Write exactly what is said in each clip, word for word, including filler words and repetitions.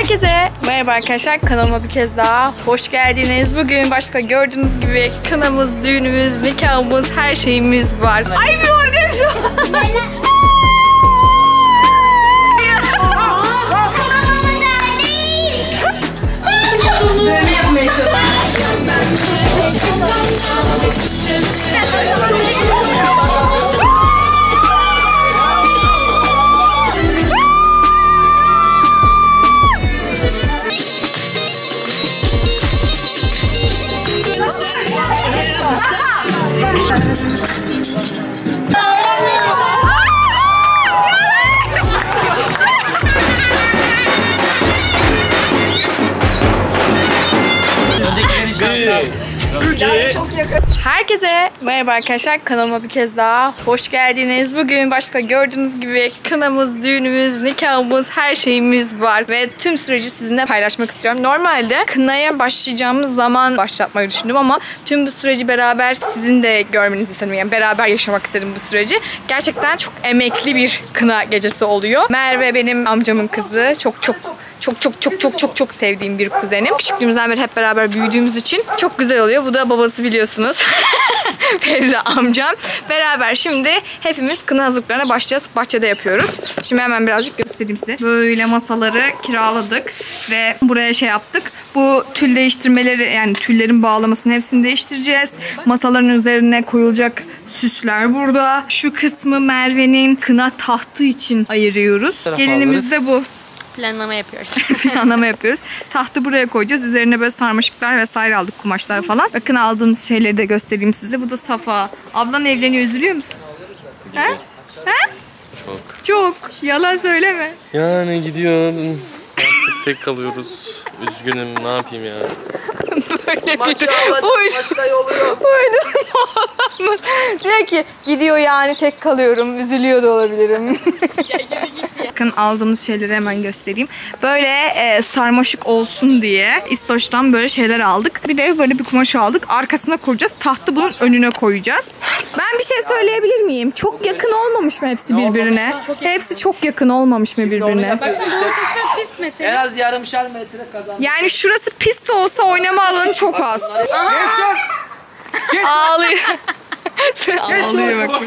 Herkese merhaba arkadaşlar, kanalıma bir kez daha hoş geldiniz. Bugün başta gördüğünüz gibi kınamız, düğünümüz, nikahımız, her şeyimiz var. Ay bir organizasyon. Dövme yapmaya çalışıyorum. Herkese merhaba arkadaşlar, kanalıma bir kez daha hoş geldiniz. Bugün başta gördüğünüz gibi kınamız, düğünümüz, nikahımız, her şeyimiz var ve tüm süreci sizinle paylaşmak istiyorum. Normalde kınaya başlayacağımız zaman başlatmayı düşündüm ama tüm bu süreci beraber sizin de görmenizi istedim. Yani beraber yaşamak istedim bu süreci. Gerçekten çok emekli bir kına gecesi oluyor. Merve benim amcamın kızı. Çok çok Çok çok çok çok çok çok sevdiğim bir kuzenim. Küçüklüğümüzden beri hep beraber büyüdüğümüz için çok güzel oluyor. Bu da babası, biliyorsunuz. Fevzi amcam. Beraber şimdi hepimiz kına hazırlıklarına başlayacağız. Bahçede yapıyoruz. Şimdi hemen birazcık göstereyim size. Böyle masaları kiraladık ve buraya şey yaptık. Bu tül değiştirmeleri, yani tüllerin bağlamasını hepsini değiştireceğiz. Masaların üzerine koyulacak süsler burada. Şu kısmı Merve'nin kına tahtı için ayırıyoruz. Gelinimiz de bu. Planlama yapıyoruz. Planlama yapıyoruz. Tahtı buraya koyacağız. Üzerine böyle sarmaşıklar vesaire aldık, kumaşlar falan. Bakın aldığımız şeyleri de göstereyim size. Bu da Safa. Ablan evleniyor, üzülüyor musun? He? He? Çok. Çok. Yalan söyleme. Yani gidiyor. Artık tek kalıyoruz. Üzgünüm, ne yapayım ya. Böyle maçı alacak, maçta yolu yok. Olamaz. Diyor ki gidiyor yani, tek kalıyorum. Üzülüyor da olabilirim. Bakın aldığımız şeyleri hemen göstereyim. Böyle e, sarmaşık olsun diye İstoç'tan böyle şeyler aldık. Bir de böyle bir kumaş aldık. Arkasına koyacağız. Tahtı bunun önüne koyacağız. Ben bir şey söyleyebilir miyim? Çok yakın olmamış mı hepsi birbirine? Çok hepsi çok yakın olmamış mı birbirine? Baksana işte, pist mesela. En az yarımşar metre kazanmış. Yani şurası pist olsa oynama alanı çok az. Ağlıyor. Ağlıyor bak.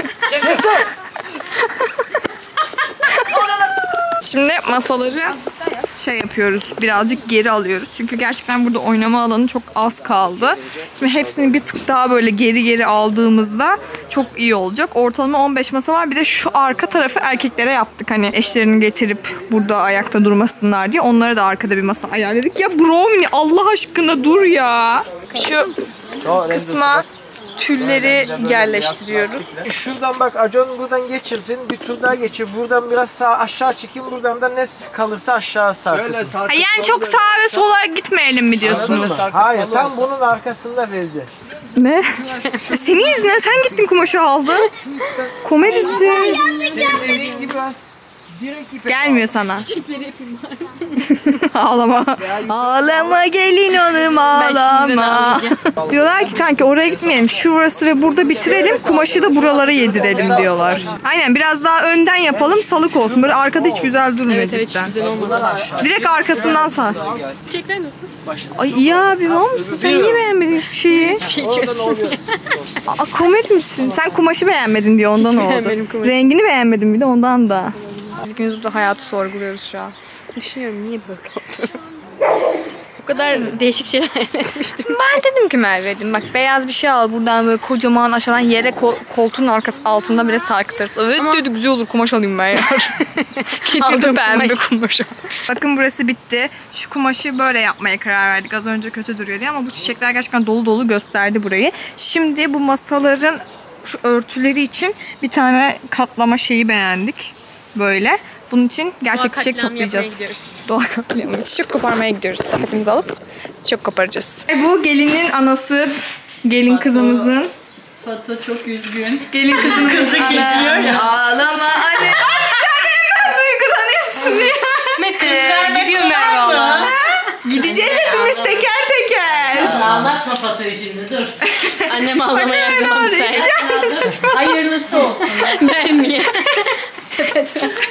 Şimdi masaları şey yapıyoruz, birazcık geri alıyoruz. Çünkü gerçekten burada oynama alanı çok az kaldı. Şimdi hepsini bir tık daha böyle geri geri aldığımızda çok iyi olacak. Ortalama on beş masa var. Bir de şu arka tarafı erkeklere yaptık. Hani eşlerini getirip burada ayakta durmasınlar diye. Onlara da arkada bir masa ayarladık. Ya Brownie, Allah aşkına dur ya. Şu kısma tülleri yerleştiriyoruz. Şuradan bak, Acun buradan geçirsin, bir tur daha geçir. Buradan biraz sağ aşağı çekin, buradan da ne kalırsa aşağı sarkıtın. Ha, yani çok sağa ve sola gitmeyelim mi diyorsunuz? Hayır, tam bunun arkasında Fevzi. Ne? Senin yüzünden sen gittin kumaşı aldın. Komedisin. Senin dediğin gibi az direkt ipe Gelmiyor sana. Ağlama. Ağlama gelin oğlum, ağlama. Diyorlar ki kanki oraya gitmeyelim. Şurası ve burada bitirelim. Kumaşı da buralara yedirelim diyorlar. Aynen, biraz daha önden yapalım, salık olsun. Böyle arkada hiç güzel durmuyor Evet, evet, cidden. güzel olmadı. Direkt arkasından sağ. Çiçekler nasıl? Ay iyi abi, var mısın? Sen niye beğenmedin hiçbir şeyi? Aa, komik misin? Sen kumaşı beğenmedin diye ondan Hiç oldu. beğenmedim kumaşı. Rengini beğenmedim bir de ondan da. Biz ikimiz burada hayatı sorguluyoruz şu an. Düşünüyorum niye böyle oldu. O kadar değişik şeyler hayal etmiştim. Ben dedim ki Merve'cim bak, beyaz bir şey al buradan, böyle kocaman aşağıdan yere kol, koltuğun arkası altında bile sarkıtırız. Evet ama dedi, güzel olur, kumaş alayım ben ya. Getirdim pembe kumaşı. Bakın burası bitti. Şu kumaşı böyle yapmaya karar verdik. Az önce kötü duruyordu ama bu çiçekler gerçekten dolu dolu gösterdi burayı. Şimdi bu masaların şu örtüleri için bir tane katlama şeyi beğendik. Böyle. Bunun için gerçek Doğa çiçek toplayacağız. Doğa katliamı. Çiçek koparmaya gidiyoruz. Sepetimizi alıp çiçek koparacağız. Bu gelinin anası, gelin kızımızın. Fato çok üzgün. Gelin kızımızın Kızı geliyor ya. Ağlama anne. Aç tane hemen duygulanıyorsun ya. Ee, gidiyorum ben valla. Gideceğiz hepimiz teker teker. Ağlatma Fato'yu şimdi, dur. Annem ağlamaya her zaman müsait. Hayırlısı olsun. Vermeye. Sepete.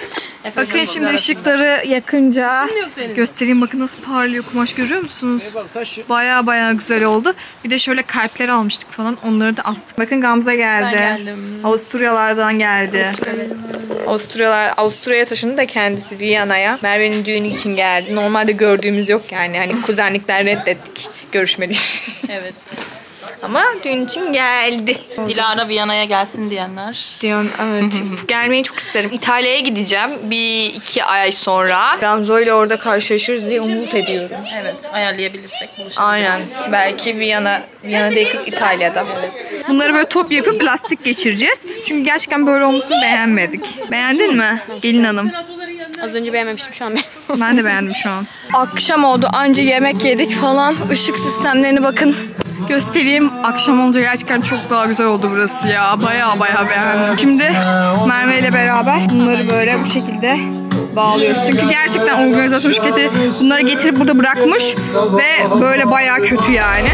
Bakın şimdi ışıkları yakınca göstereyim, bakın nasıl parlıyor kumaş, görüyor musunuz? Baya baya güzel oldu. Bir de şöyle kalpler almıştık falan, onları da astık. Bakın Gamze geldi. Avusturyalardan geldi. Evet. Avusturyalar, Avusturya'ya taşındı da kendisi Viyana'ya. Merve'nin düğünü için geldi. Normalde gördüğümüz yok yani. Hani kuzenlikten reddettik görüşmeliyiz. Evet. Ama düğün için geldi. Dilara Viyana'ya gelsin diyenler. Diyon, evet. Gelmeyi çok isterim. İtalya'ya gideceğim bir iki ay sonra. Gamze ile orada karşılaşırız diye umut ediyorum. Evet, ayarlayabilirsek buluşabiliriz. Aynen. Belki Viyana, Viyana değil kız İtalya'da. Evet. Bunları böyle top yapıp plastik geçireceğiz. Çünkü gerçekten böyle olmasını beğenmedik. Beğendin mi Gelin Hanım? Az önce beğenmemiştim, şu an ben. Ben de beğendim şu an. Akşam oldu, anca yemek yedik falan. Işık sistemlerini bakın. Göstereyim. Akşam olunca gerçekten çok daha güzel oldu burası ya. Baya baya beğendim. Şimdi Merve ile beraber bunları böyle bu şekilde bağlıyoruz. Çünkü gerçekten organizasyon şirketi bunları getirip burada bırakmış ve böyle baya kötü yani.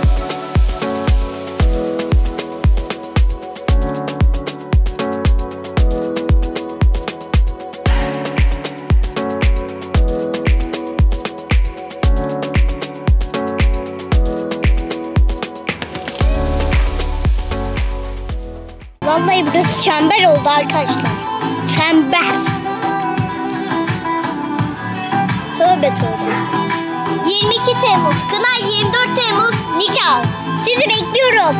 Vallahi burası çember oldu arkadaşlar. Çember. Tövbe tövbe. yirmi iki Temmuz kına, yirmi dört Temmuz nikah. Sizi bekliyorum.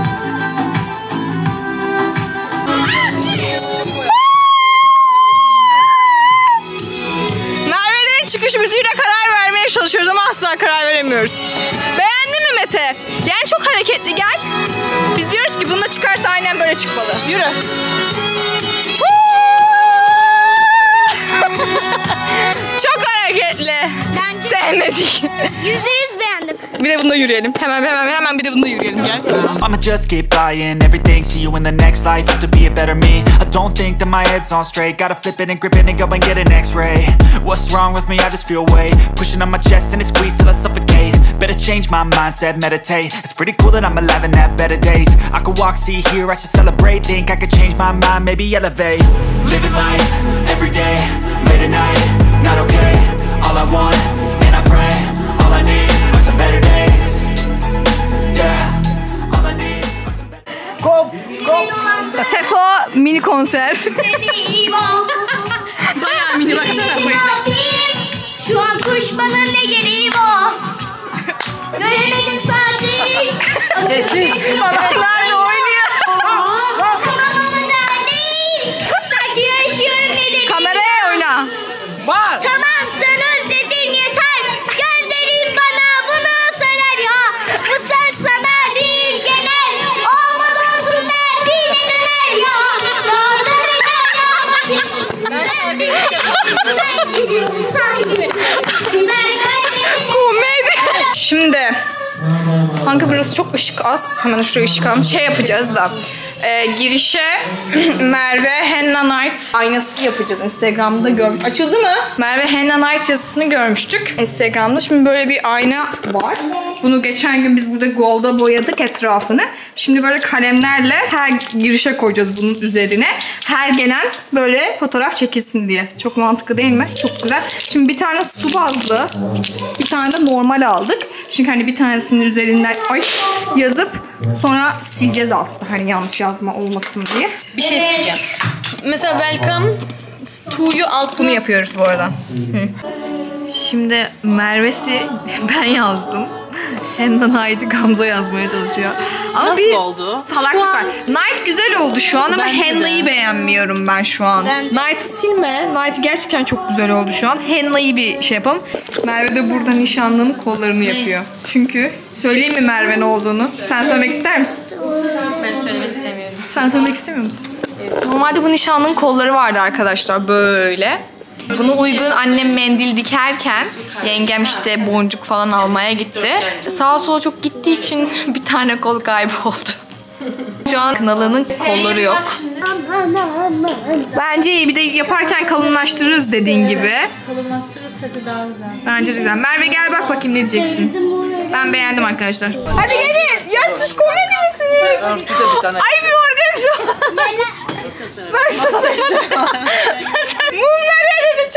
Merve'nin çıkış müziğine karar vermeye çalışıyoruz ama asla karar veremiyoruz. Beğendin mi Mete? Yani çok hareketli, gel. Biz diyoruz ki bununla çıkarsa aynen böyle çıkmalı. Yürü. Çok hareketli. Bence Sevmedik. yüzde yüz beğendim. Bir de bunda yürüyelim. Hemen hemen hemen bir de bunda yürüyelim, gel. I'ma just keep buying everything, see you in the next life, have to be a better me. I don't think that my head's on straight, gotta flip it and grip it and go and get an x-ray. What's wrong with me? I just feel weight pushing on my chest and it squeezes till I suffocate. Better change my mindset, meditate. It's pretty cool that I'm alive and have better days. I could walk, see, hear, I should celebrate. Think I could change my mind, maybe elevate. Living life, every day, late at night, not okay. All I want, and I pray, all I need are some better days. Yeah, all I need are some better days. Go, go. Sefo mini konser. Bayağı mini, baksana. Şu an kuş bana ne gereği var? Göremedim sadece. Sessiz. Balonlar da oynuyor. Sanki yaşıyorum dedim. Kameraya oyna. Var. Tamam, sen özledin yeter. Gözlerim bana bunu söyler ya. Bu sen sana değil genel. Olmaz olsun dersin neler ya. Komedi. Şimdi kanka burası çok ışık az. Hemen şuraya ışık alalım. Şey yapacağız da. E, girişe Merve Henna Night aynası yapacağız. Instagram'da gör. Açıldı mı? Merve Henna Night yazısını görmüştük Instagram'da. Şimdi böyle bir ayna var. Bunu geçen gün biz burada golda boyadık etrafını. Şimdi böyle kalemlerle her girişe koyacağız bunun üzerine. Her gelen böyle fotoğraf çekilsin diye. Çok mantıklı değil mi? Çok güzel. Şimdi bir tane su bazlı, bir tane de normal aldık. Çünkü hani bir tanesinin üzerinden ay yazıp sonra sileceğiz altta. Hani yanlış yazma olmasın diye. Bir şey isteyeceğim. Mesela welcome to'yu altına Bunu yapıyoruz bu arada. Hı. Şimdi Merve'si ben yazdım. Henna Night'ı Gamze yazmaya çalışıyor. Ama Nasıl bir oldu? salaklık var. Night güzel oldu şu an ama Bence de. Henna'yı beğenmiyorum ben şu an. Night'ı silme. Night gerçekten çok güzel oldu şu an. Henna'yı bir şey yapalım. Merve de burada nişanlının kollarını yapıyor. Çünkü söyleyeyim mi Merve ne olduğunu? Sen söylemek ister misin? ben söylemek istemiyorum. Sen söylemek istemiyor musun? Normalde bu nişanlının kolları vardı arkadaşlar böyle. Buna uygun annem mendil dikerken yengem işte boncuk falan almaya gitti. Sağa sola çok gittiği için bir tane kol kayboldu. Şu an kınalının kolları yok. Bence iyi, bir de yaparken kalınlaştırırız dediğin gibi. Kalınlaştırırsa daha güzel. Bence de güzel. Merve gel bak bakayım ne diyeceksin. Ben beğendim arkadaşlar. Hadi gelin. Ya siz komedi misiniz? Örtü de bir tane. Ay bir organizasyon. Baksana işte. Mumlar eridi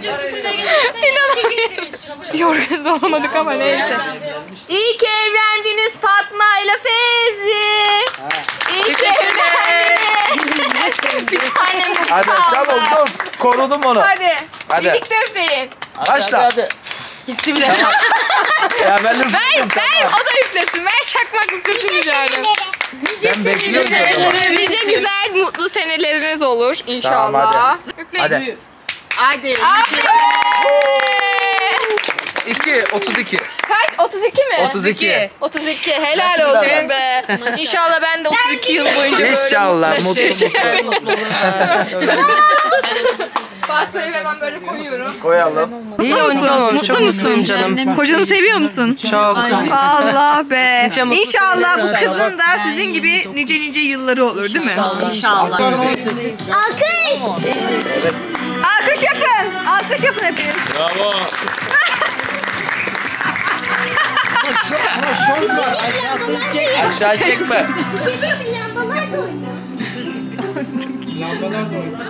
İnanamıyorum. Bir organize olamadık ama neyse. İyi ki evlendiniz Fatma ile Fevzi. İyi ki evlendiniz. Bir tane mutlu Hadi çabuk dur. Korudum onu. Hadi. Hadi. Birlikte üfleyin. Başla. Hadi. Gitti bile. Ya ben Ver, üfledim, ver. tamam. O da üflesin. Ver çakmak üflesin rica Sen bekliyorsun o zaman. Nice güzel, mutlu seneleriniz olur inşallah. Tamam, Üfleyin. Hadi. Hadi. Aferin. iki, otuz iki. Kaç? otuz iki mi? otuz iki. otuz iki. Helal olsun be. İnşallah ben de otuz iki yıl boyunca böyle İnşallah, mutlu mutlu yaşayacağım. Pastayı hemen böyle koyuyorum. Koyalım. Mutlu musun? Mutlu musun canım? Kocanı seviyor musun? Çok. Allah be. İnşallah bu kızın da sizin gibi nice nice yılları olur değil mi? Alkış. Alkış yapın. Alkış yapın hepiniz. Bravo. Aşağı çekme. Lambalar da oynuyor. Lambalar da oynuyor.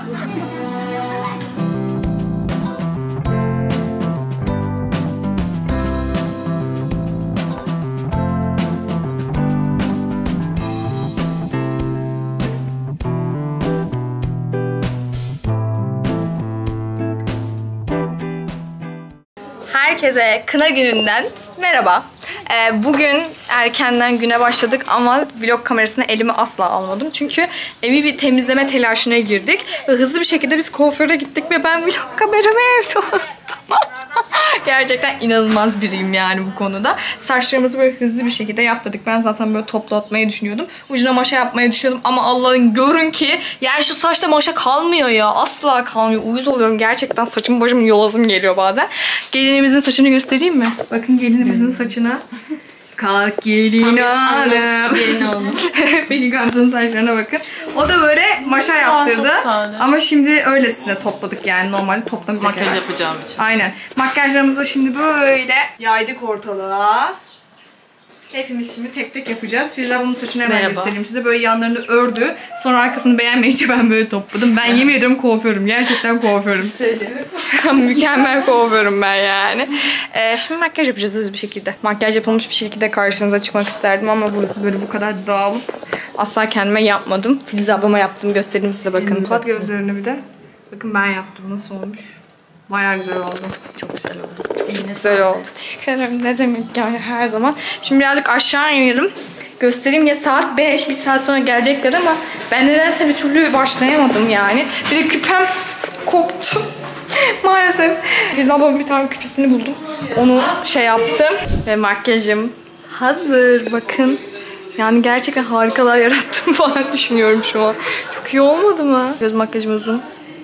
Herkese kına gününden merhaba. Ee, bugün erkenden güne başladık ama vlog kamerasını elime asla almadım. Çünkü evi bir temizleme telaşına girdik. Ve hızlı bir şekilde biz kuaföre gittik ve ben vlog kameramı evde unuttum. Gerçekten inanılmaz biriyim yani bu konuda. Saçlarımızı böyle hızlı bir şekilde yapmadık. Ben zaten böyle toplatmayı düşünüyordum. Ucuna maşa yapmayı düşünüyordum ama Allah'ın görün ki yani şu saçta maşa kalmıyor ya. Asla kalmıyor. Uyuz oluyorum. Gerçekten saçım başım yolasım geliyor bazen. Gelinimizin saçını göstereyim mi? Bakın gelinimizin saçına. Kalk gelin hanım. Gelin oğlum. Peki Gamze'nin saçlarına bakın. O da böyle maşa yaptırdı. Ama şimdi öylesine topladık yani normalde toplamayacak. Makyaj yani. yapacağım için. Aynen. Makyajlarımızı da şimdi böyle yaydık ortalığa. Hepimiz şimdi tek tek yapacağız. Firuze bunun saçını hemen Merhaba. göstereyim size. Böyle yanlarını ördü. Sonra arkasını beğenmeyince ben böyle topladım. Ben yemin ediyorum kuaförüm. Gerçekten kuaförüm. Mükemmel kuaförüm ben yani. Ee, şimdi makyaj yapacağız hızlı bir şekilde. Makyaj yapılmış bir şekilde karşınıza çıkmak isterdim ama burası böyle bu kadar dağılıp asla kendime yapmadım. Filiz ablama yaptım. Göstereyim size bakın. Kapat gözlerini bir de. Bakın ben yaptım. Nasıl olmuş? Bayağı güzel oldu. Çok güzel oldu. Güzel oldu. Teşekkür ederim. Ne demek yani her zaman. Şimdi birazcık aşağı inelim. Göstereyim ya saat beş. Bir saat sonra gelecekler ama ben nedense bir türlü başlayamadım yani. Bir de küpem koptu. Maalesef. Biz ablamın bir tane küpesini buldum. Onu şey yaptım. Ve makyajım hazır. Bakın. Yani gerçekten harikalar yarattım falan düşünüyorum şu an. Çok iyi olmadı mı? Göz makyajım uzun.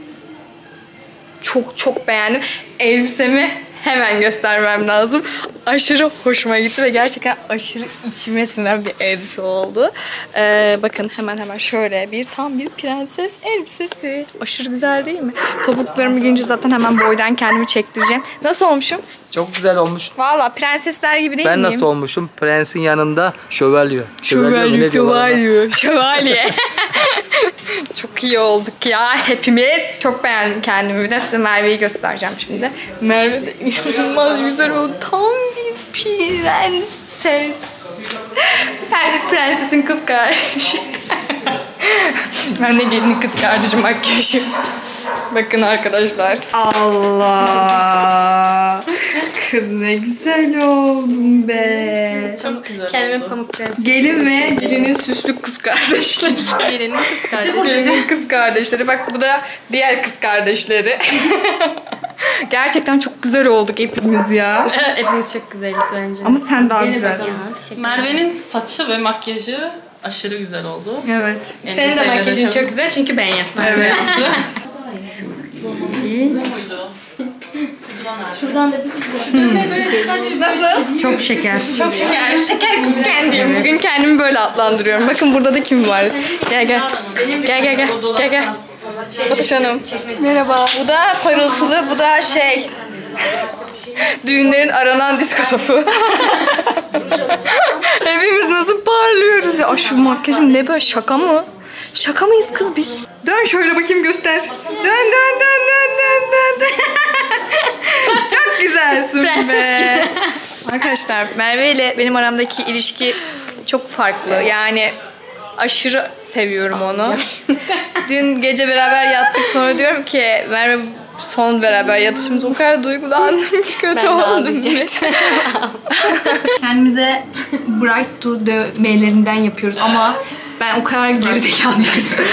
Çok çok beğendim. Elbisemi hemen göstermem lazım. Aşırı hoşuma gitti ve gerçekten aşırı içime sinen bir elbise oldu. Ee, bakın hemen hemen şöyle bir tam bir prenses elbisesi. Aşırı güzel değil mi? Topuklarımı giyince zaten hemen boydan kendimi çektireceğim. Nasıl olmuşum? Çok güzel olmuş. Valla prensesler gibi değil Ben miyim? nasıl olmuşum? Prensin yanında şövalye. Şövalye, mi? Ne diyorlar ona? şövalye, şövalye. Çok iyi olduk ya hepimiz. Çok beğendim kendimi. Bir de size Merve'yi göstereceğim şimdi. Merve de inanılmaz güzel oldu. Tam bir prenses. Ben de prensesin kız kardeşi. Ben de gelinin kız kardeşi makyajım. Bakın arkadaşlar. Allah. Kız ne güzel oldun be. Çok güzel Kendime oldu. pamuk prenses. Gelin ve gelinin süslü kız kardeşleri. Gelinin kız kardeşi. Gelinin kız kardeşleri. Bak bu da diğer kız kardeşleri. Gerçekten çok güzel olduk hepimiz ya. Hepimiz çok güzeliz bence. Ama sen daha Gelin güzelsin. bakalım. Teşekkür ederim. Merve'nin saçı ve makyajı aşırı güzel oldu. Evet. Senin de Elbiseyle makyajın çok- çok güzel çünkü ben yaptım. Evet. Şuradan da bir Nasıl? Çok şeker. Çok şeker. Şeker kız kendiyim. Bugün kendimi böyle adlandırıyorum. Bakın burada da kim var? Gel gel. Gel gel gel. Gel gel. Batuş Hanım. Merhaba. Bu da parıltılı. Bu da şey. Düğünlerin aranan disko topu. Hepimiz nasıl parlıyoruz ya. Ay şu makyajım ne böyle, şaka mı? Şaka mıyız kız biz? Dön şöyle bakayım göster. Dön dön dön dön dön dön. Arkadaşlar Merve ile benim aramdaki ilişki çok farklı. Yani aşırı seviyorum onu. Dün gece beraber yattık, sonra diyorum ki Merve son beraber yatışımız o kadar duygulandım ki kötü oldum. Kendimize Bright to dövmelerinden yapıyoruz ama ben o kadar gerizekalıyım.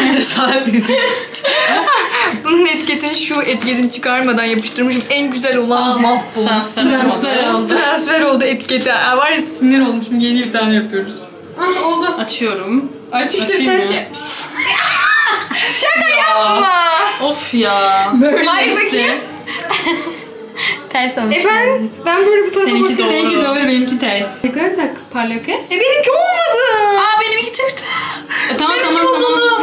Bunun etiketini şu etiketini çıkarmadan yapıştırmışım. En güzel olan mahvoldu. Transfer, Transfer oldu. Transfer oldu etiketi. Aa, var ya sinir olmuşum. Yeni bir tane yapıyoruz. Ah, oldu. Açıyorum. Açık Açayım ters mı? yapmış. Şaka yapma. Of ya. Böyle Hayır, işte. bakayım. Ters olmuş. E ben, ben böyle bu tarafa Seninki bakıyorum. doğru. Seninki doğru, benimki ters. Ne kadar güzel kız parlıyor kız. E benimki olmadı. Aa benimki çıktı. E, tamam Benimki tamam bozuldu.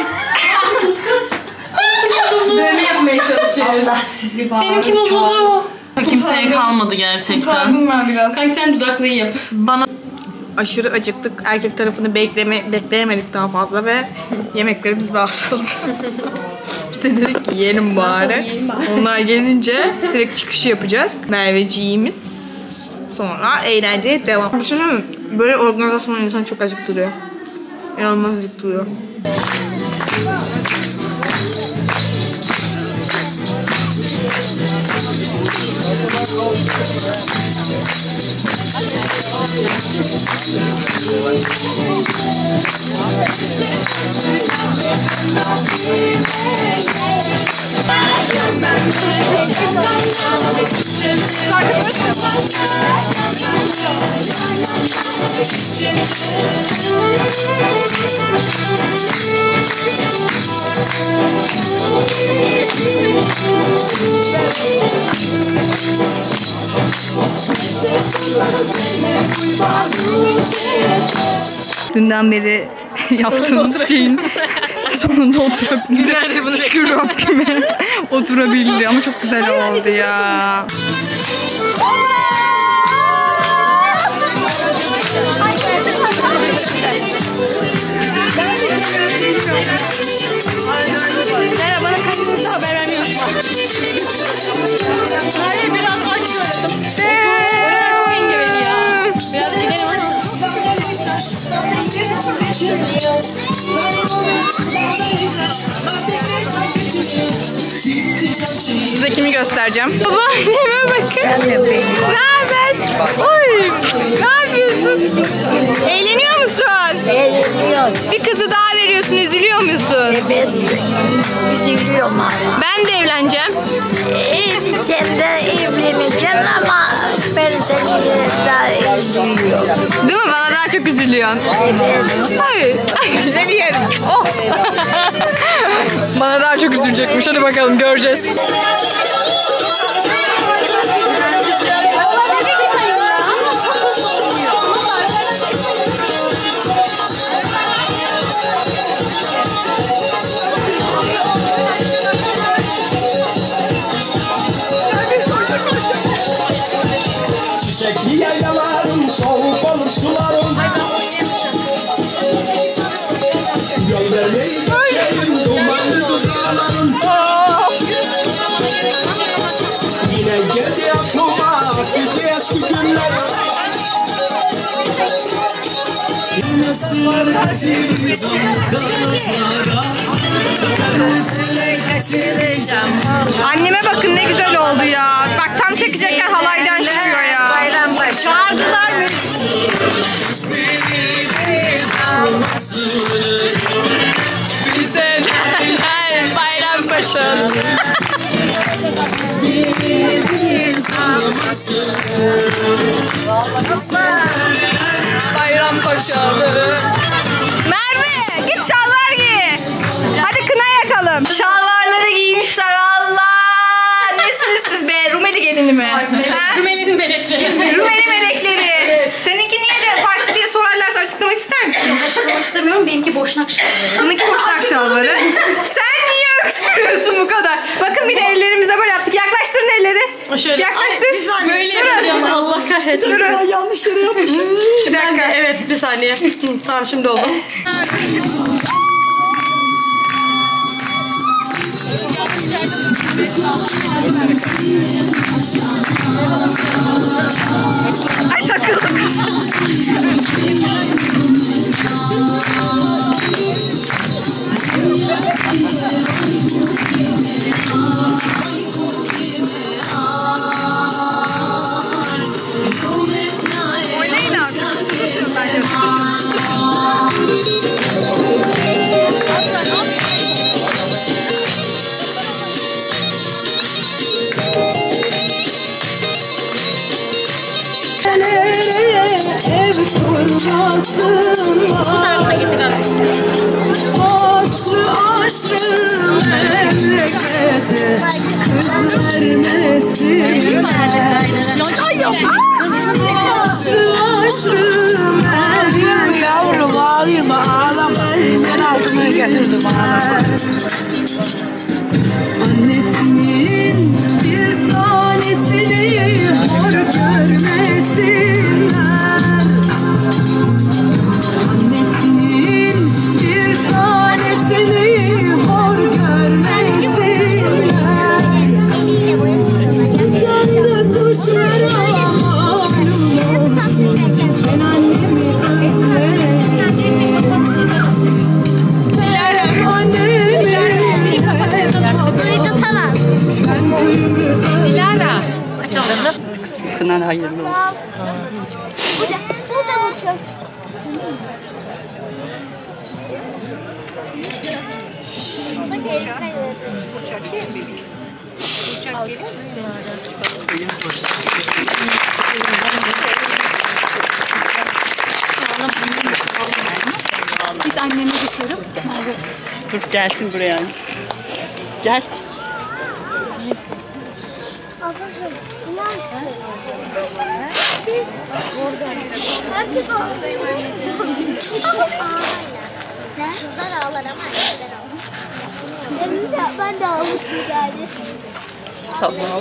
tamam. Dövme yapmaya çalışıyoruz. Allah sizi bağlı. Benimki bozuldu. Kimseye kalmadı gerçekten. Utandım ben biraz. Kanka sen dudaklıyı yap. Bana Aşırı acıktık. Erkek tarafını bekleme, bekleyemedik daha fazla ve yemeklerimiz dağıtıldı. Biz de dedik ki yiyelim bari. Onlar gelince direkt çıkışı yapacağız. Merveciğimiz. Sonra eğlenceye devam. Bir şey söyleyeyim mi? Böyle organizasyon insanı çok acıktırıyor. İnanılmaz acıktırıyor. Dünden beri yaptığımız şeyin sonunda oturabildi. Günlerdir bunu Şükür Rabbime oturabildi ama çok güzel oldu ya. Merhaba, bana kaçtığınızda haber vermiyorsun. Hayır, biraz açıyorum. Oralar çok engebeli ya. Biraz gidelim ama. Size kimi göstereceğim? Baba anneme bakın. Ne haber? Oy, ne yapıyorsun? Eğleniyor musun? Eğleniyorum. Bir kızı daha veriyorsun, üzülüyor musun? Evet. Üzülüyorum hala. Ben de evleneceğim. Ee, sen de evleneceksin ama ben seni daha üzülüyorum. Değil mi? Bana daha çok üzülüyorsun. Evet. Ay, ay ne diyelim. Oh. Bana daha çok üzülecekmiş. Hadi bakalım göreceğiz. Çiçekli yaylalarım, soğuk olur sularım. Göndermeyi geçelim, dumanlı dudağlarım. Yine geldi aklıma, gitti eski günler. Anneme bakın ne güzel oldu ya. Bak tam çekecekken halaydan çıkıyor ya. Bayram başı. Çağırdılar mı? Güzel Bayrampaşa. Bayrampaşaları. Merve git şalvar giy. Hadi kına yakalım. Şalvarları giymişler Allah. Nesiniz siz be? Rumeli gelini mi? Ha? Rumeli'nin melekleri. Rumeli melekleri. Seninki niye de farklı diye sorarlarsa açıklamak ister misin? Açıklamak istemiyorum. Benimki boşnak şalvarı. Bununki boşnak şalvarı. Sen niye öksürüyorsun bu kadar? Bakın bir de ellerimize böyle yaptık. Yaklaştırın elleri. Şöyle. Yaklaştır. Ay, bir saniye. Böyle Durun. yapacağım. Allah kahretsin. Durun. Yanlış yere yapmışım. Bir dakika. Evet, bir saniye. Tamam, şimdi oldu. Ay sakın. tarafına getirir. Aşrı aşrı memlekete kız vermesinler. Aşrı aşrı memlekete. Yavrum ağlayma ağlama. Ben altını getirdim ağlama. Annesinin bir tanesini hor görmesinler. Annesinin bir tanesini hor görmesinler. Canlı kuşlara malum olsun. Ben annemi özlerim. Ben annemi Dilara. Kınan hayırlı olsun. Bu da, bu da bu çok. Uçak değil mi? Uçak gelir mi? Biz anneme geçelim. Dur gelsin buraya. Gel. Kızlar ağlar ama erkekler ağlar. Ben de ağlamışım geldi. Tamam.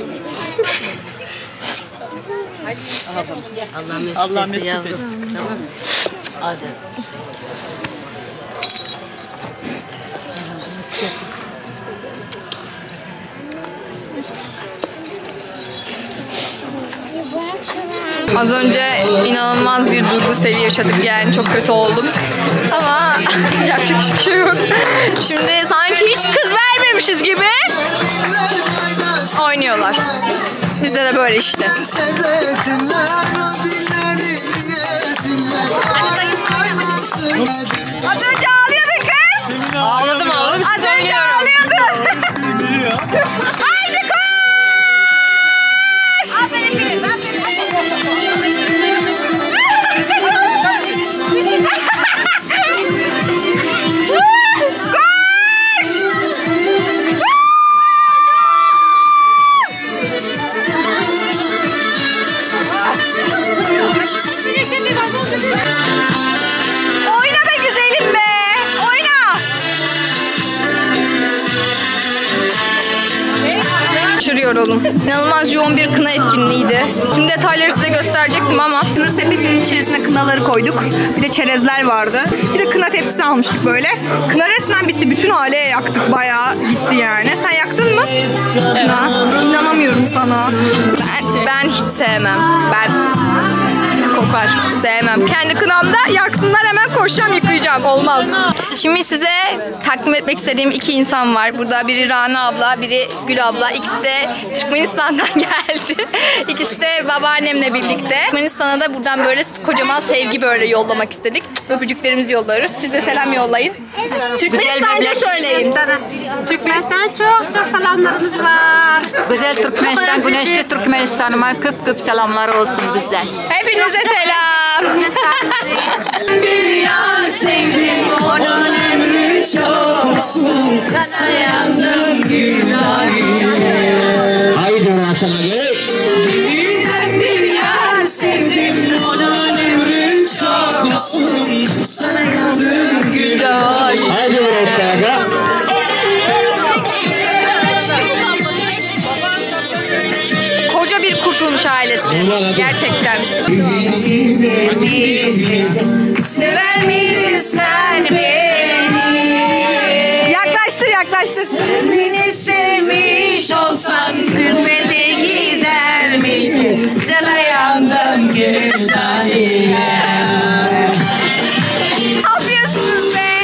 Allah mesut etsin. Tamam. Hadi. Az önce inanılmaz bir duygu seli yaşadık, yani çok kötü oldum. Ama yapacak hiçbir şey yok. Şimdi sanki hiç kız vermemişiz gibi oynuyorlar. Bizde de böyle işte. Az önce ağlıyordun kız. Ağladım ağladım. Az önce ağlıyordun. Haydi koş. Aferin benim. Oyna be güzelim be. Oyna. Şurıyor oğlum. İnanılmaz yoğun bir kına etkinliğiydi. Tüm detayları size gösterecektim ama kına sepetinin içerisine kınaları koyduk. Bir de çerezler vardı. Bir de kına tepsisi almıştık böyle. Kına resmen bitti. Bütün aileye yaktık. Bayağı gitti yani. Sen yaktın mı? Kına. İnanamıyorum sana. Ben, ben hiç sevmem. Ben kokar. Sevmem. Kendi kınamda yaksınlar, hemen koşacağım yıkayacağım. Olmaz. Şimdi size takdim etmek istediğim iki insan var. Burada biri Rana abla, biri Gül abla. İkisi de Türkmenistan'dan geldi. İkisi de babaannemle birlikte. Türkmenistan'a da buradan böyle kocaman sevgi böyle yollamak istedik. Öpücüklerimizi yolluyoruz. Siz de selam yollayın. Türkmenistan'ca söyleyin. Türkmenistan'a çok çok selamlarımız var. Güzel Türkmenistan, güneşli Türkmenistan'ıma kıp kıp selamlar olsun bizden. Hepinize selam. Bir yar sevdim, onun ömrü çok olsun. Sana yandım gülleri. Haydi Raşan'a gel. Birden bir yar sevdim, onun ömrü çok olsun. Sana yandım gülleri. Haydi Raşan'a. Koca bir kurtulmuş ailesi. Gerçekten. Sever miydin sen beni? Yaklaştır yaklaştır. Beni sevmiş olsan hürmete gider miydin? Sana yandım güldaniye. Ne yapıyorsunuz be?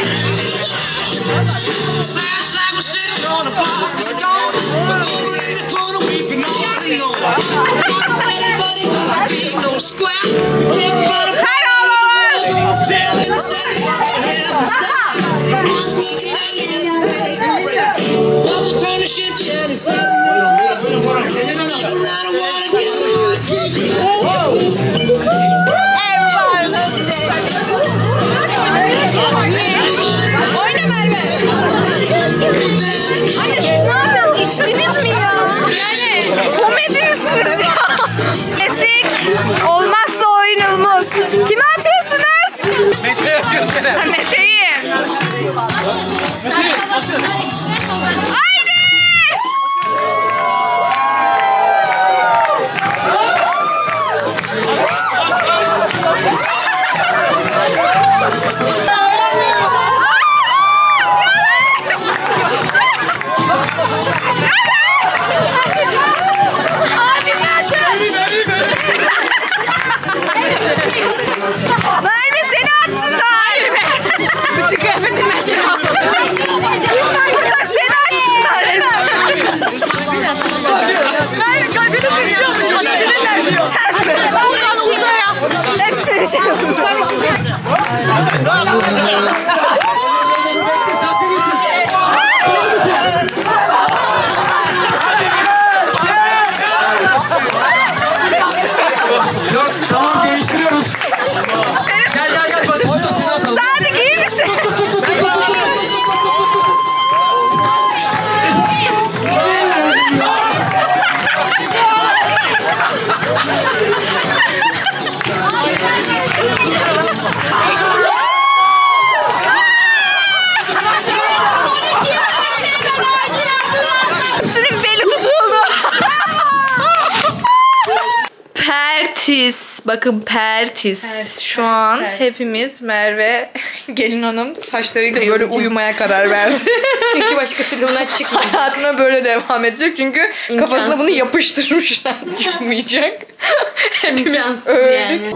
Pertis. Bakın Pertis. Pertis. Şu an Pertis. Hepimiz Merve gelin hanım saçlarıyla böyle uyumaya karar verdi. Çünkü başka türlü bunlar çıkmayacak. Hayatına böyle devam edecek çünkü İmkansız. Kafasına bunu yapıştırmışlar. Çıkmayacak. Hepimiz İmkansız öldük. Yani.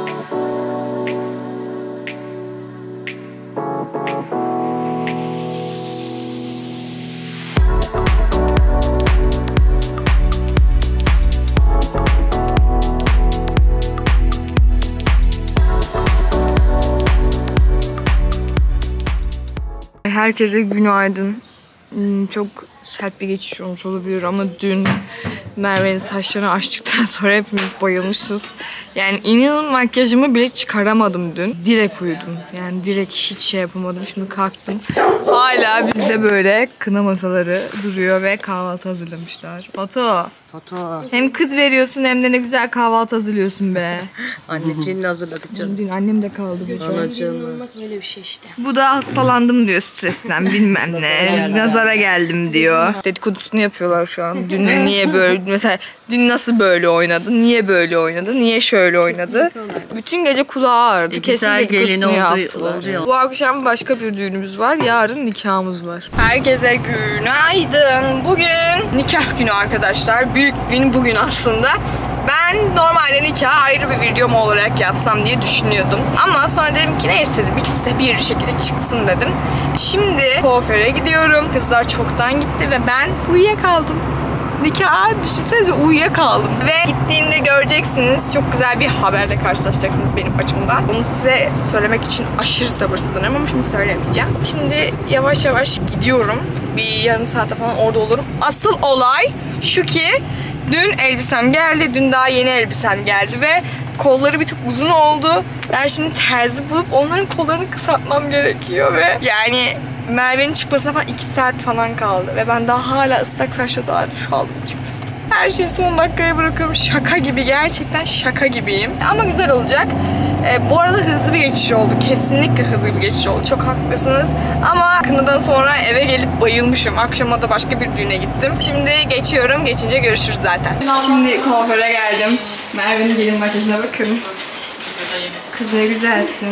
Herkese günaydın. Çok sert bir geçiş olmuş olabilir ama dün Merve'nin saçlarını açtıktan sonra hepimiz bayılmışız. Yani inanın makyajımı bile çıkaramadım dün. Direkt uyudum. Yani direkt hiç şey yapamadım. Şimdi kalktım. Hala bizde böyle kına masaları duruyor ve kahvaltı hazırlamışlar. Foto. Foto. Hem kız veriyorsun hem de ne güzel kahvaltı hazırlıyorsun be. Anneciğinle hazırladık canım. Dün annem de kaldı. Anacığım. Olmak böyle bir şey işte. Bu da hastalandım diyor stresten bilmem ne. Nazara geldim diyor. Dedikodusunu yapıyorlar şu an. Dün niye böyle mesela dün nasıl böyle oynadı? Niye böyle oynadı? Niye şöyle oynadı? Bütün gece kulağı ağrıdı. E, Kesin dedikodusunu yaptılar. Oldu. Bu akşam başka bir düğünümüz var. Yarın nikahımız var. Herkese günaydın. Bugün nikah günü arkadaşlar. Büyük gün bugün aslında. Ben normalde nikah ayrı bir videom olarak yapsam diye düşünüyordum. Ama sonra dedim ki neyse dedim ikisi de bir şekilde çıksın dedim. Şimdi kuaföre gidiyorum. Kızlar çoktan gitti ve ben uyuyakaldım. Nikaha düşünsenize uyuyakaldım. Ve gittiğinde göreceksiniz. Çok güzel bir haberle karşılaşacaksınız benim açımdan. Bunu size söylemek için aşırı sabırsızlanıyorum ama şimdi söylemeyeceğim. Şimdi yavaş yavaş gidiyorum. Bir yarım saate falan orada olurum. Asıl olay şu ki dün elbisem geldi. Dün daha yeni elbisem geldi ve kolları bir tık uzun oldu. Ben şimdi terzi bulup onların kollarını kısaltmam gerekiyor ve yani Merve'nin çıkmasına falan iki saat falan kaldı. Ve ben daha hala ıslak saçla daha duş aldım çıktım. Her şeyi son dakikaya bırakıyorum. Şaka gibi. Gerçekten şaka gibiyim. Ama güzel olacak. Ee, bu arada hızlı bir geçiş oldu. Kesinlikle hızlı bir geçiş oldu. Çok haklısınız. Ama kınadan sonra eve gelip bayılmışım. Akşama da başka bir düğüne gittim. Şimdi geçiyorum. Geçince görüşürüz zaten. Şimdi kuaföre geldim. Merve'nin gelin makyajına bakın. Kız ne güzelsin.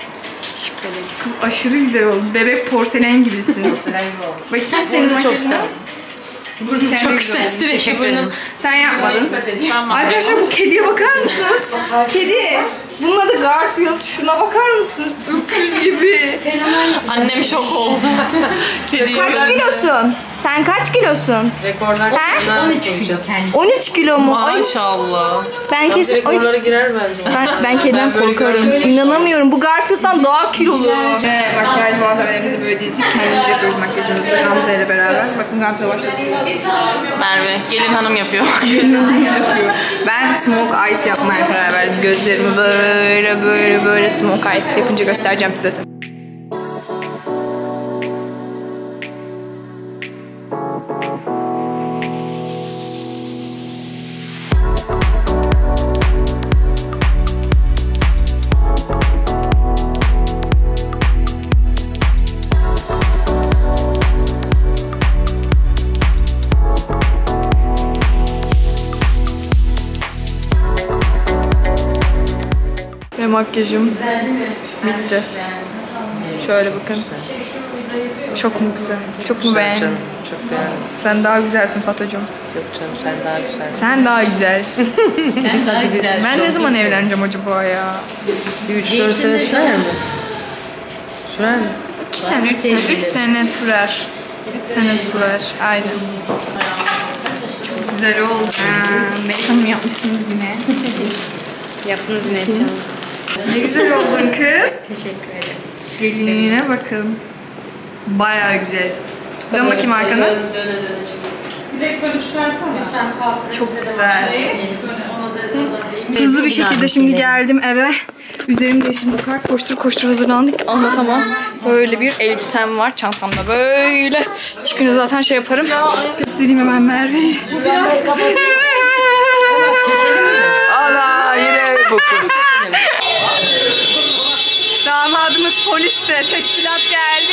Kız aşırı güzel oldu. Bebek porselen gibisin. Porselen gibi oldu. Bakayım senin makyajına. Burnum çok güzel sürekli burnum. Sen yapmadın. Arkadaşlar bu kediye bakar mısınız? Kedi. Bunun adı Garfield. Şuna bakar mısınız? Öküz gibi. Annem şok oldu. Kaç kilosun? Sen kaç kilosun? Rekorlar on üç kilo. on üç kilo mu? Maşallah. Ben kesin rekorlara girer bence. Ben, ben kediden korkarım. İnanamıyorum. Bu Garfield'dan daha kilolu. Ve makyaj malzemelerimizi böyle dizdik. Kendimiz yapıyoruz makyajımızı Gamze ile beraber. Bakın Gamze başladı. Merve, gelin hanım yapıyor. Gelin hanım yapıyor. Ben smoke ice yapmaya karar verdim. Gözlerimi böyle böyle böyle smoke ice yapınca göstereceğim size. Ve makyajım bitti. Şöyle bakın. Çok mu güzel? Çok mu beğendin? Canım, çok beğendim. Sen daha güzelsin Fatocuğum. Yok canım, sen daha güzelsin. Sen daha güzelsin. Sen daha güzel. Ben ne zaman evleneceğim acaba ya? üç dört sene sürer mi? Sürer mi? iki sene, üç sene, üç sene sürer. üç sene sürer. Aynen. Çok güzel oldu. Make up yapmışsınız yine. Yaptınız ne canım? Ne güzel oldun kız. Teşekkür ederim. Gelinliğine bakın. Bayağı güzel. Dön bakayım arkana. Döne döne. Direkt böyle çıkarsana. Çok güzel. Hızlı bir şekilde şimdi geldim eve. Üzerim değiştim. Bu kadar koştur koştur hazırlandık. Anlatamam. Böyle bir elbisem var çantamda böyle. Çıkınca zaten şey yaparım. Göstereyim hemen Merve'yi. Keselim mi? Ana yine bu kız. Damadımız poliste. Teşkilat geldi.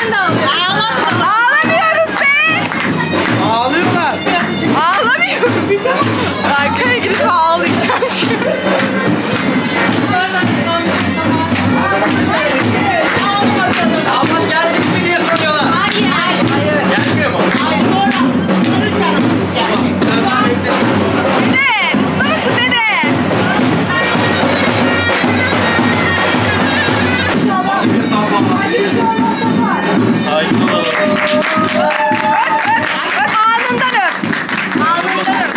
sen de ağlıyorsun. Ağlamıyoruz be. Ağlıyorlar. Ağlamıyoruz. Bize arkaya gidip ağlayacağım şimdi. Aman geldik mi diye soruyorlar. Hayır. Hayır. Gelmiyor mu? Dede, mutlu musun dede? Sakin olalım. Öp alnından öp. Alnından öp.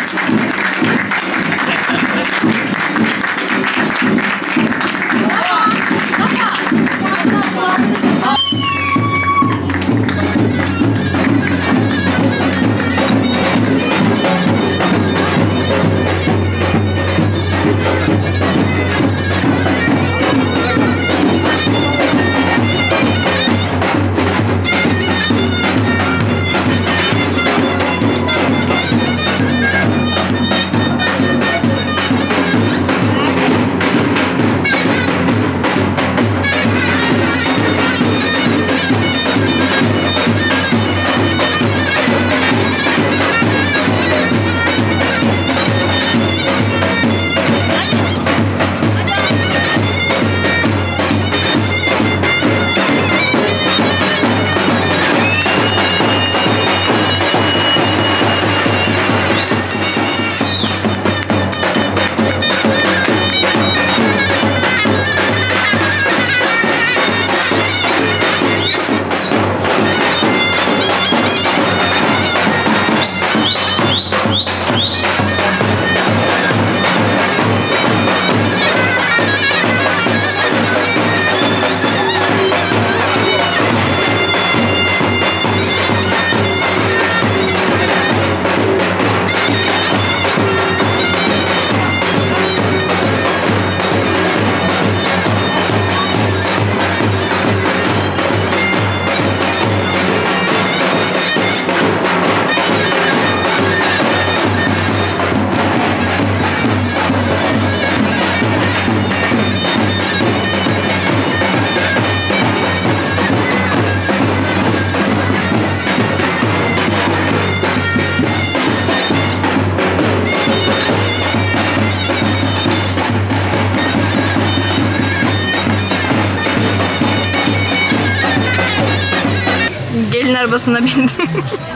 Gelin arabasına bindim.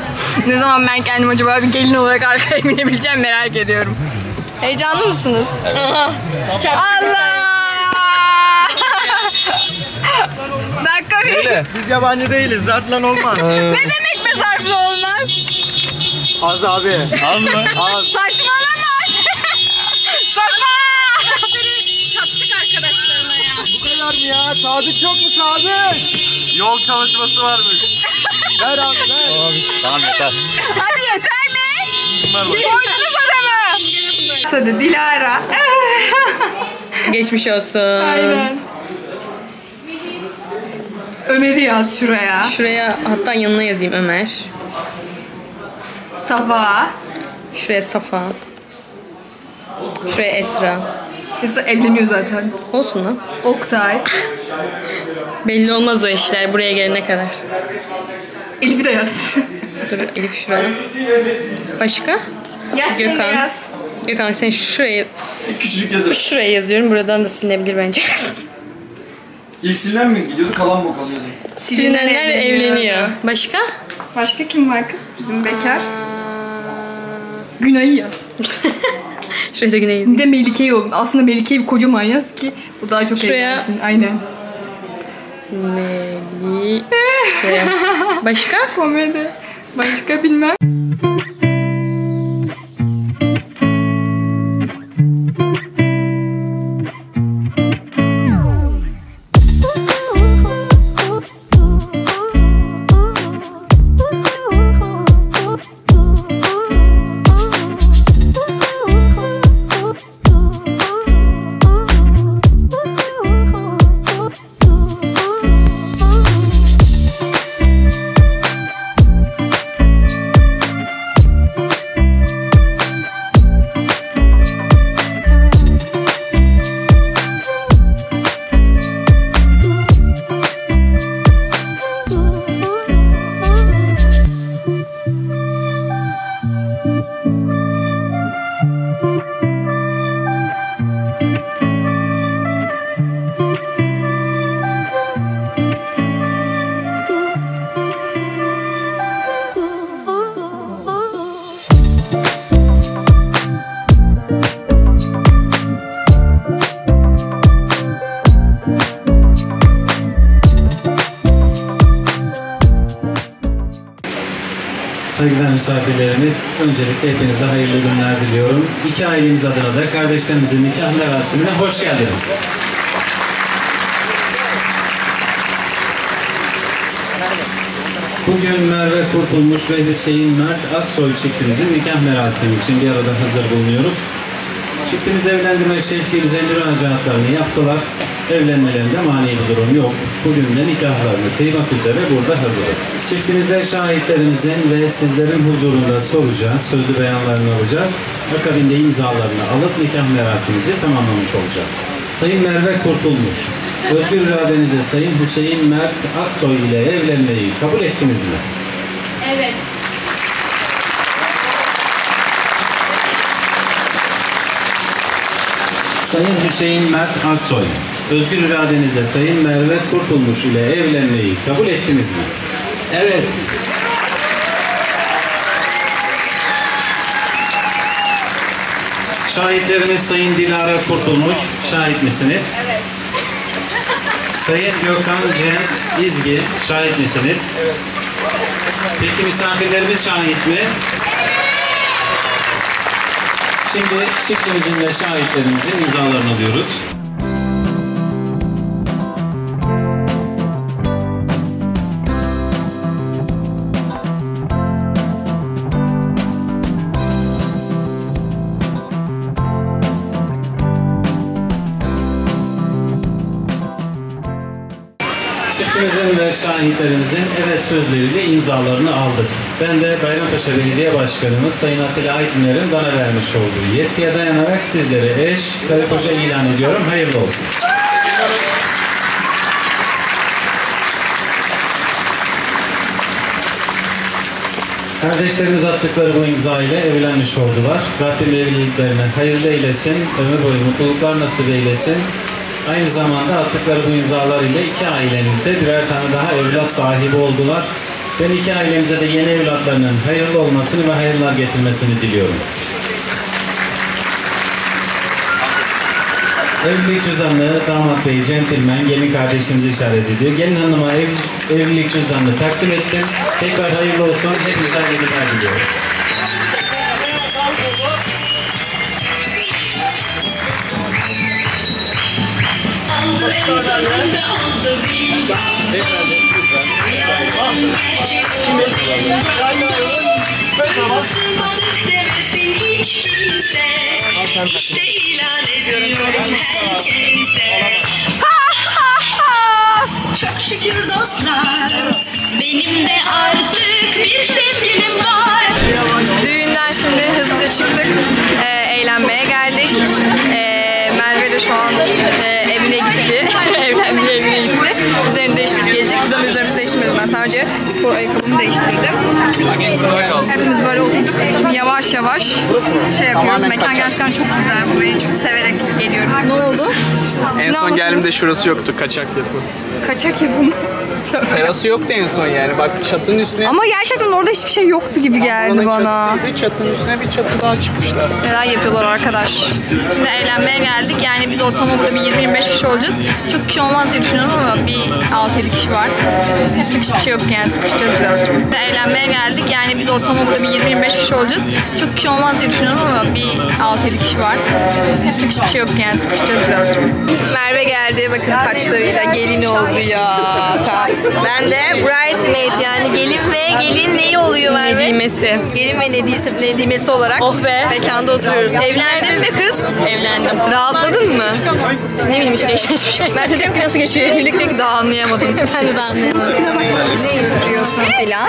Ne zaman ben kendim acaba bir gelin olarak arkaya binebileceğim merak ediyorum. Heyecanlı mısınız? Allah! Dakika bir. Öyle. Biz yabancı değiliz. Zartlan olmaz. Ne demek be zarflı olmaz? Az abi. Az mı? Az. Saçmalama. Safa! Arkadaşları çattık arkadaşlarına ya. Bu kadar mı ya? Sadıç yok mu Sadıç? Yol çalışması varmış. Ver abi ver. Abi. Tamam yeter. Hadi yeter be. Bunlar var. Koydunuz adamı. Hadi Dilara. Geçmiş olsun. Aynen. Ömer'i yaz şuraya. Şuraya hatta yanına yazayım Ömer. Safa. Şuraya Safa. Şuraya Esra. Esra evleniyor zaten. Olsun lan. Oktay. Belli olmaz o işler buraya gelene kadar. Elif'i de yaz. Dur Elif şuraya. Başka? Yaz sen de Gökhan. yaz. Gökhan sen şuraya Küçücük yazı. şuraya yazıyorum. Buradan da silinebilir bence. İlk silinen mi gidiyordu, kalan mı kalıyordu? Silinenler evleniyor. Başka? Başka kim var kız? Bizim bekar. Günay'ı yaz. Şuraya da Güney yazayım. Bir de Melike'yi ol. Aslında Melike'yi kocaman yaz ki o daha çok Şuraya- evlensin. Aynen. Melike. Başka? Komedi. Başka bilmem. Saygıdeğer misafirlerimiz, öncelikle hepinize hayırlı günler diliyorum. İki ailemiz adına da kardeşlerimizin nikah merasimine hoş geldiniz. Bugün Merve Kurtulmuş ve Hüseyin Mert Aksoy çiftimizin nikah merasimi için bir arada hazır bulunuyoruz. Çiftimiz evlendirme şehriyle müracaatlarını yaptılar. Evlenmelerinde mani bir durum yok. Bugün de nikahlarını kıymak üzere burada hazırız. Çiftimize şahitlerimizin ve sizlerin huzurunda soracağız, sözlü beyanlarını alacağız. Akabinde imzalarını alıp nikah merasimimizi tamamlamış olacağız. Sayın Merve Kurtulmuş, özgür iradenizle Sayın Hüseyin Mert Aksoy ile evlenmeyi kabul ettiniz mi? Evet. Sayın Hüseyin Mert Aksoy, özgür iradenizle Sayın Merve Kurtulmuş ile evlenmeyi kabul ettiniz mi? Evet. Şahitlerimiz Sayın Dilara Kurtulmuş, şahit misiniz? Evet. Sayın Gökhan Cem İzgi, şahit misiniz? Evet. Peki misafirlerimiz şahit mi? Şimdi çiftimizin ve şahitlerimizin imzalarını alıyoruz. Çiftimizin ve şahitlerimizin evet sözleriyle imzalarını aldık. Ben de Bayrampaşa Belediye Başkanımız Sayın Atilla Aytüner'in bana vermiş olduğu yetkiye dayanarak sizlere eş, karı koca ilan ediyorum. Hayırlı olsun. Kardeşlerimiz attıkları bu imza ile evlenmiş oldular. Rabbim evliliklerine hayırlı eylesin, ömür boyu mutluluklar nasip eylesin. Aynı zamanda attıkları bu imzalar ile iki ailemizde birer tane daha evlat sahibi oldular. Ben iki ailemize de yeni evlatlarının hayırlı olmasını ve hayırlar getirmesini diliyorum. Evlilik cüzdanını damat bey, centilmen, gelin kardeşimizi işaret ediyor. Gelin hanıma ev, evlilik cüzdanını takdim ettim. Tekrar hayırlı olsun. Hepinize hayırlı günler diliyorum. İşte ilan ediyorum herkese. Çok şükür dostlar, benim de artık bir sevgilim var. Düğünden şimdi hızlıca çıktık. Ee, eğlenmeye geldik. Ee, Merve de şu an e, evine gitti. Evlenmeye evine gitti. Üzerini değiştirip gelecek. Biz ama üzerimizi değiştirmedim. Ben sadece spor ayakkabımı değiştirdim. Hepimiz böyle oturduk. Şimdi yavaş yavaş şey yapıyoruz. Mekan gerçekten çok güzel. Burayı çok severek geliyoruz. Ne oldu? En son geldiğimde şurası yoktu, kaçak yapı. Kaçak yapım. Terası yoktu en son yani. Bak çatının üstüne... Ama gerçekten orada hiçbir şey yoktu gibi geldi Buranın bana. çatısıydı, çatının üstüne bir çatı daha çıkmışlar. Neler yapıyorlar arkadaş. Şimdi eğlenmeye geldik. Yani biz ortalama burada bir yirmi yirmi beş kişi olacağız. Çok kişi olmaz diye düşünüyorum ama bir altı yedi kişi var. Yapacak hiçbir şey yok yani, sıkışacağız birazcık. Şimdi eğlenmeye geldik. Yani biz ortalama burada bir yirmi yirmi beş kişi olacağız. Çok kişi olmaz diye düşünüyorum ama bir altı yedi kişi var. Yapacak hiçbir şey yok yani, sıkışacağız birazcık. Merve geldi. Bakın taçlarıyla gelin oldu ya. Tamam. Ben de bridesmaid yani gelin ve gelin neyi oluyor Merve? Nedimesi. Gelin ve nedisi, nedimesi olarak Oh be. mekanda oturuyoruz. Evlendin mi kız? Evlendim. Rahatladın mı? Ne bileyim işte hiçbir şey. Mert'e diyor ki nasıl geçiyor evlilik, diyor ki daha anlayamadım. Ben de daha anlayamadım. Ne istiyorsun filan?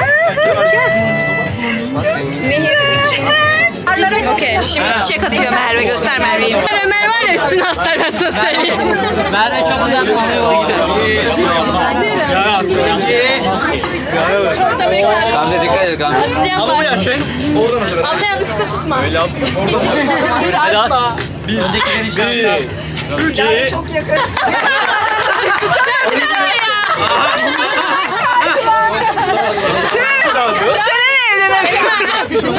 Mehir için. Okey, şimdi çiçek atıyor Merve. Göster Merve'yi. Ömer var ya üstüne atlar, ben sana söyleyeyim. Merve çok uzatma. Gamze dikkat et Gamze. Atacağım bak. Abla yanlışlıkla tutma. Öyle at. Hadi at. Bir. Bir. İki. Çok yakın. Bu sene evlenemedim.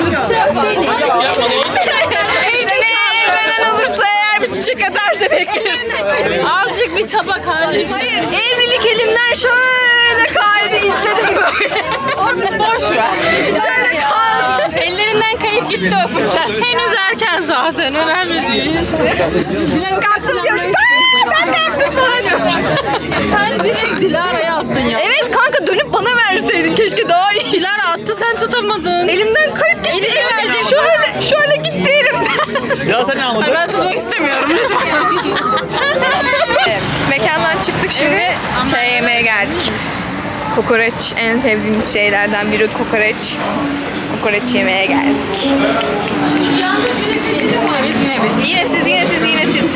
Seni evlenen olursa eğer bir çiçek atarsa bekleriz. Azıcık bir çaba kardeşim. Hayır, evlilik elimden şöyle kaydı, izledim böyle. Boş ver. Şöyle Tamam gitti o fırsat. Henüz erken zaten. Önemli değil. Kalktım diyormuş. Ben kalktım falan diyormuş. Sen direkt Dilara'ya attın ya. Evet kanka dönüp bana verseydin keşke daha iyi. Dilara attı sen tutamadın. Elimden kayıp gitti. Eline verecek. Şöyle, şöyle gitti elimden. Ya sen ne almadın? Ben tutmak istemiyorum lütfen. Mekandan çıktık şimdi şey yemeye geldik. Kokoreç en sevdiğimiz şeylerden biri kokoreç. Kokoreç yemeye geldik. Biz yine biz. Yine siz yine siz yine siz.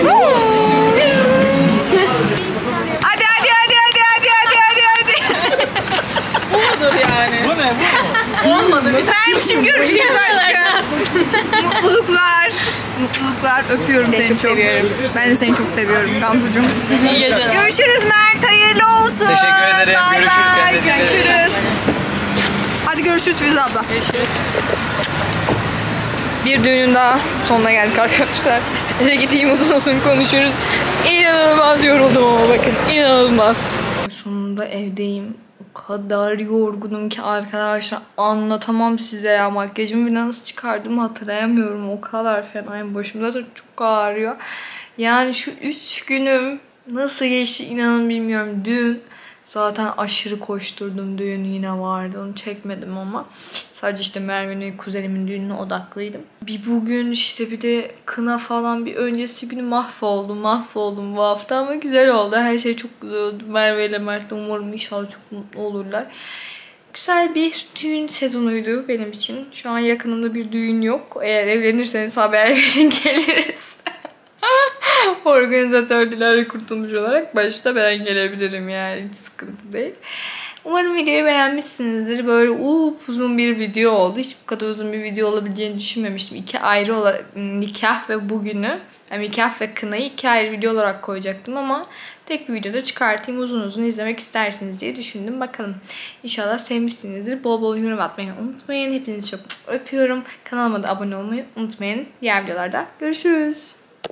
Hadi hadi hadi hadi hadi hadi hadi hadi. Bu mudur yani? Bu ne? Bu mu? Olmadı bir Vermişim görüşürüz aşkım. Mutluluklar. Mutluluklar. Öpüyorum seni çok. Seviyorum. Ben de seni çok seviyorum Gamzucuğum. İyi geceler. Görüşürüz Mert. Hayırlı olsun. Teşekkür ederim. Bye Görüşürüz. bye. Kendinize dikkat edin. Görüşürüz. Hadi görüşürüz Fize abla. Görüşürüz. Bir düğünün daha sonuna geldik arkadaşlar. Eve gideyim uzun uzun konuşuruz. İnanılmaz yoruldum ama bakın. İnanılmaz. Sonunda evdeyim. O kadar yorgunum ki arkadaşlar anlatamam size ya. Makyajımı bile nasıl çıkardığımı hatırlayamıyorum. O kadar fenayım. Başım zaten çok ağrıyor. Yani şu üç günüm nasıl geçti inanın bilmiyorum. Dün zaten aşırı koşturdum. Düğün yine vardı. Onu çekmedim ama. Sadece işte Merve'nin kuzenimin düğününe odaklıydım. Bir bugün işte bir de kına falan bir öncesi günü mahvoldum. Mahvoldum bu hafta ama güzel oldu. Her şey çok güzel oldu. Merve ile Mert de umarım inşallah çok mutlu olurlar. Güzel bir düğün sezonuydu benim için. Şu an yakınımda bir düğün yok. Eğer evlenirseniz haber verin geliriz. Organizatör Dilara Kurtulmuş olarak başta ben gelebilirim yani hiç sıkıntı değil. Umarım videoyu beğenmişsinizdir. Böyle uzun bir video oldu. Hiç bu kadar uzun bir video olabileceğini düşünmemiştim. İki ayrı olarak nikah ve bugünü, yani nikah ve kınayı iki ayrı video olarak koyacaktım ama tek bir videoda çıkartayım uzun uzun izlemek istersiniz diye düşündüm. Bakalım. İnşallah sevmişsinizdir. Bol bol yorum atmayı unutmayın. Hepinizi çok öpüyorum. Kanalıma da abone olmayı unutmayın. Diğer videolarda görüşürüz.